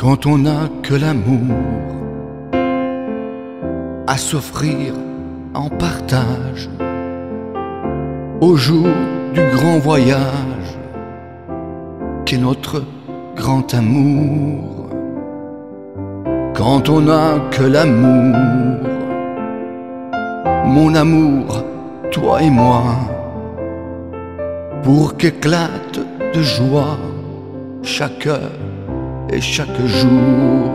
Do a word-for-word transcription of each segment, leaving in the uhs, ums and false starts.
quand on n'a que l'amour à s'offrir en partage au jour du grand voyage qu'est notre grand amour. Quand on n'a que l'amour, mon amour, toi et moi, pour qu'éclate de joie chaque heure et chaque jour.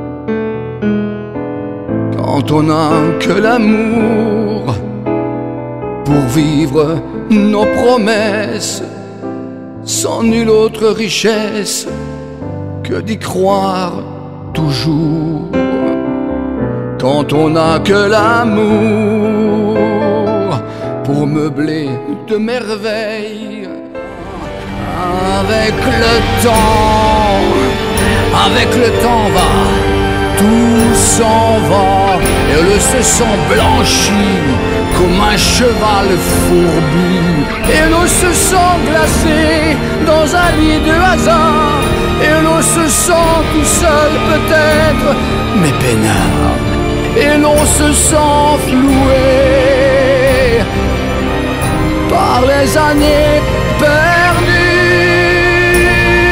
Quand on n'a que l'amour pour vivre nos promesses, sans nulle autre richesse que d'y croire toujours. Quand on n'a que l'amour pour meubler de merveilles, avec le temps, avec le temps va, tout s'en va, et le se sent blanchi comme un cheval fourbu, et l'eau se sent glacée dans un lit de hasard, et l'on se sent tout seul peut-être, mais peinard, et l'on se sent floué par les années perdues.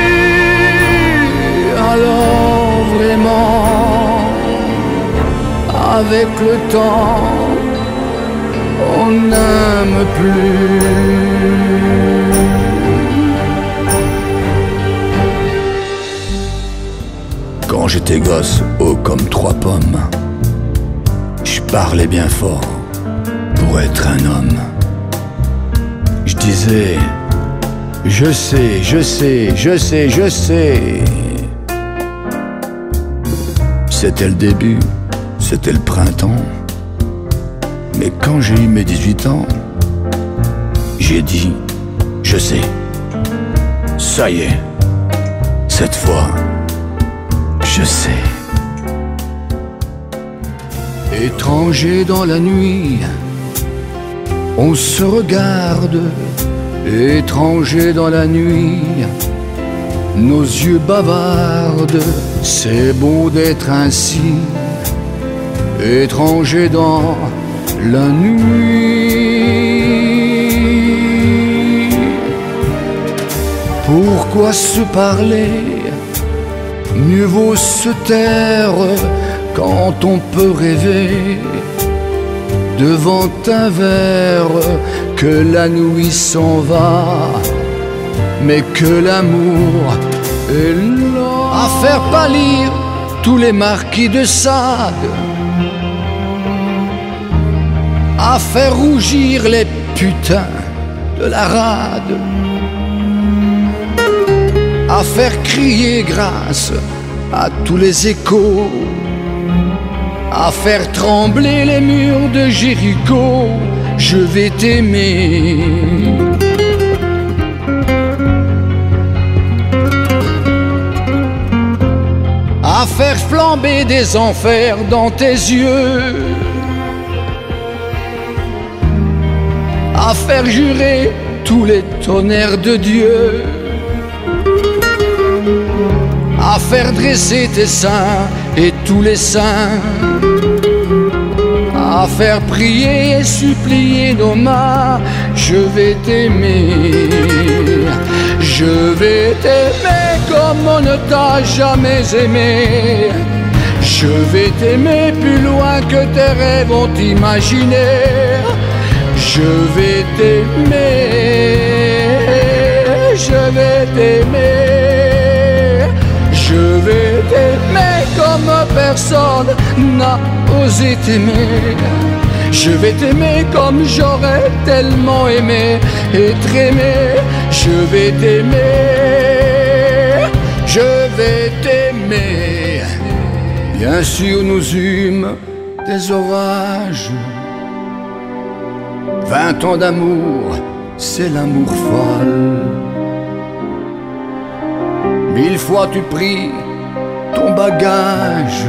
Alors vraiment, avec le temps, on n'aime plus. Quand j'étais gosse, haut comme trois pommes, je parlais bien fort pour être un homme. Je disais, je sais, je sais, je sais, je sais. C'était le début, c'était le printemps. Mais quand j'ai eu mes dix-huit ans, j'ai dit, je sais, ça y est, cette fois, je sais. Étranger dans la nuit, on se regarde. Étranger dans la nuit, nos yeux bavardent. C'est beau d'être ainsi, étranger dans la nuit. Pourquoi se parler? Mieux vaut se taire quand on peut rêver devant un verre, que la nuit s'en va, mais que l'amour est là à faire pâlir tous les marquis de Sade, à faire rougir les putains de la rade, à faire crier grâce à tous les échos, à faire trembler les murs de Jéricho. Je vais t'aimer. À faire flamber des enfers dans tes yeux, à faire jurer tous les tonnerres de Dieu, à faire dresser tes seins et tous les saints, à faire prier et supplier nos mains. Je vais t'aimer, je vais t'aimer comme on ne t'a jamais aimé. Je vais t'aimer plus loin que tes rêves ont imaginé. Je vais t'aimer, je vais t'aimer, je vais t'aimer comme personne n'a osé t'aimer. Je vais t'aimer comme j'aurais tellement aimé être aimé. Je vais t'aimer, je vais t'aimer. Bien sûr nous eûmes des orages, vingt ans d'amour, c'est l'amour folle. Mille fois tu pris ton bagage,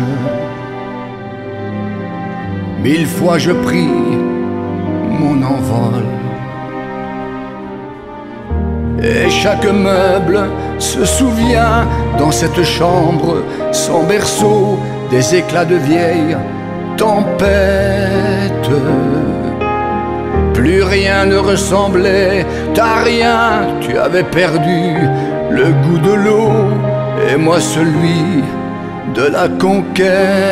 mille fois je pris mon envol. Et chaque meuble se souvient dans cette chambre, son berceau, des éclats de vieille tempête. Plus rien ne ressemblait, t'as rien, tu avais perdu le goût de l'eau et moi celui de la conquête.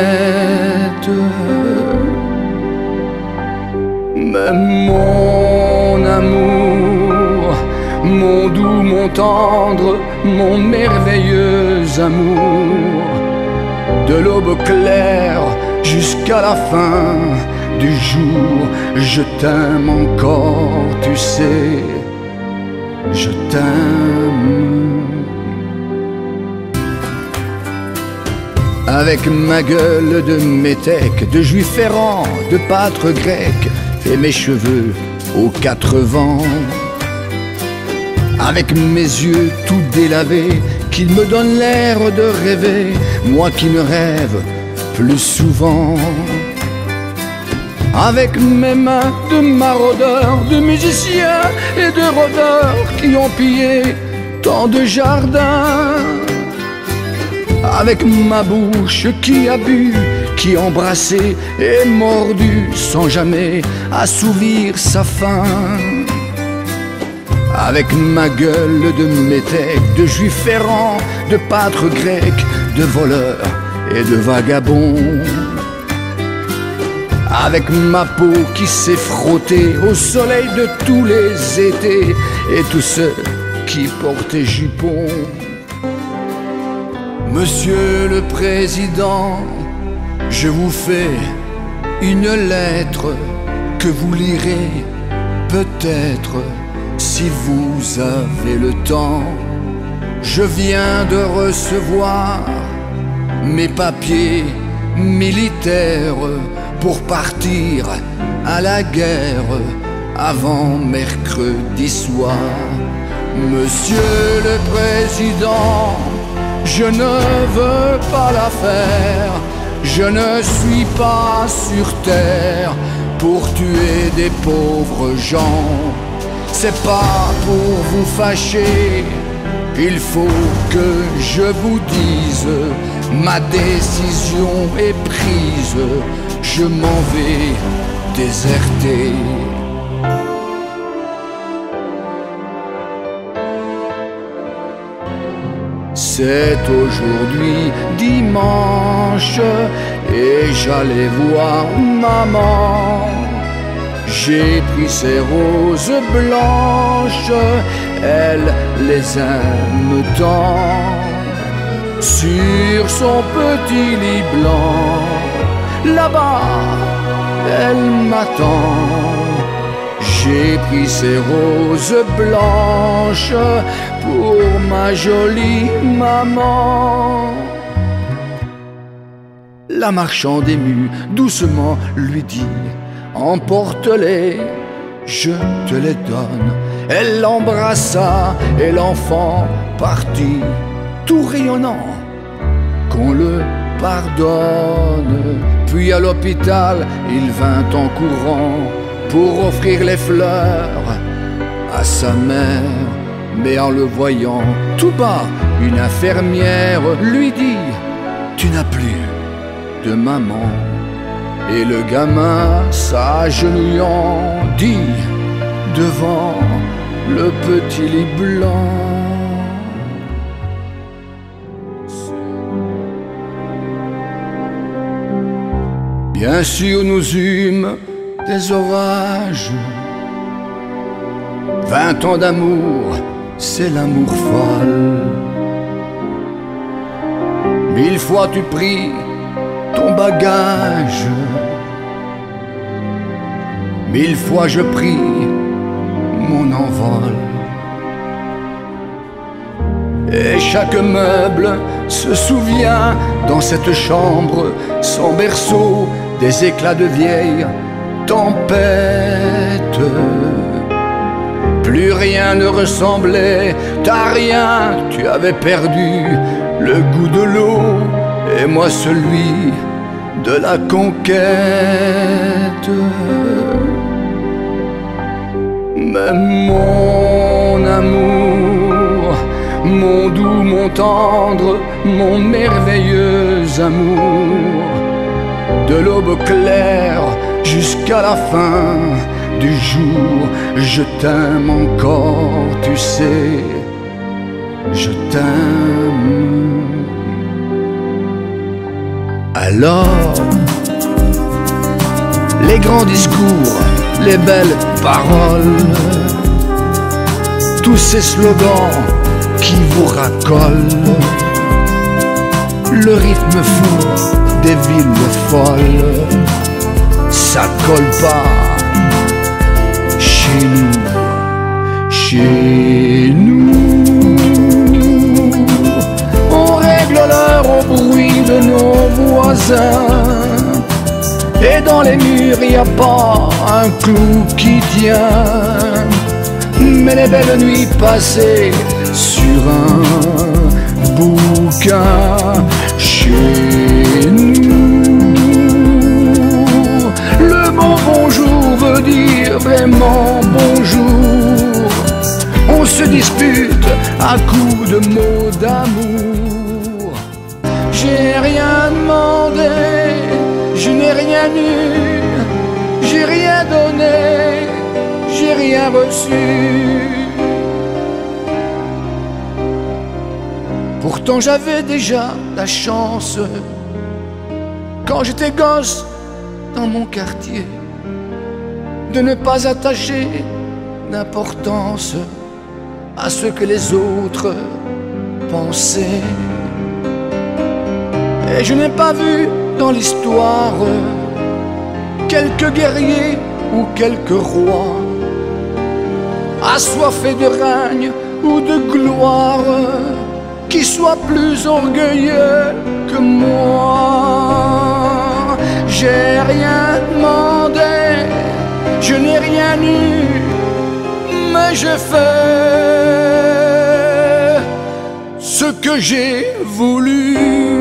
Mais mon amour, mon doux, mon tendre, mon merveilleux amour, de l'aube claire jusqu'à la fin du jour, je t'aime encore, tu sais, je t'aime. Avec ma gueule de métèque, de juif errant, de pâtre grec, et mes cheveux aux quatre vents, avec mes yeux tout délavés, qu'ils me donnent l'air de rêver, moi qui ne rêve plus souvent. Avec mes mains de maraudeurs, de musiciens et de rôdeurs qui ont pillé tant de jardins. Avec ma bouche qui a bu, qui a embrassé et mordu sans jamais assouvir sa faim. Avec ma gueule de métèque, de juif errant, de pâtre grec, de voleur et de vagabond. Avec ma peau qui s'est frottée au soleil de tous les étés et tous ceux qui portaient jupons. Monsieur le Président, je vous fais une lettre que vous lirez peut-être si vous avez le temps. Je viens de recevoir mes papiers militaires pour partir à la guerre avant mercredi soir. Monsieur le Président, je ne veux pas la faire, je ne suis pas sur terre pour tuer des pauvres gens. C'est pas pour vous fâcher, il faut que je vous dise, ma décision est prise, je m'en vais déserter. C'est aujourd'hui dimanche et j'allais voir maman. J'ai pris ses roses blanches, elle les aime tant. Sur son petit lit blanc, là-bas, elle m'attend. J'ai pris ses roses blanches pour ma jolie maman. La marchande émue doucement lui dit: emporte-les, je te les donne. Elle l'embrassa et l'enfant partit, tout rayonnant, qu'on le pardonne. Puis à l'hôpital, il vint en courant pour offrir les fleurs à sa mère. Mais en le voyant tout bas, une infirmière lui dit: tu n'as plus de maman. Et le gamin s'agenouillant dit devant le petit lit blanc: bien sûr nous eûmes des orages, vingt ans d'amour, c'est l'amour folle. Mille fois tu pris ton bagage, mille fois je pris mon envol. Et chaque meuble se souvient dans cette chambre, son berceau, des éclats de vieille tempête. Plus rien ne ressemblait, t'as rien, tu avais perdu le goût de l'eau et moi celui de la conquête. Mais mon amour, mon doux, mon tendre, mon merveilleux amour. De l'aube claire jusqu'à la fin du jour, je t'aime encore, tu sais, je t'aime. Alors, les grands discours, les belles paroles, tous ces slogans qui vous racolent, le rythme fou des villes folles, ça colle pas chez nous, chez nous. On règle l'heure au bruit de nos voisins, et dans les murs y a pas un clou qui tient. Mais les belles nuits passées sur un bouquin chez nous, le mot bonjour veut dire vraiment bonjour. On se dispute à coups de mots d'amour. J'ai rien demandé, je n'ai rien eu, j'ai rien donné, j'ai rien reçu. Pourtant j'avais déjà la chance, quand j'étais gosse dans mon quartier, de ne pas attacher d'importance à ce que les autres pensaient. Et je n'ai pas vu dans l'histoire quelques guerriers ou quelques rois assoiffés de règne ou de gloire qui soient plus orgueilleux que moi. J'ai rien demandé, je n'ai rien eu, mais j'ai fait ce que j'ai voulu.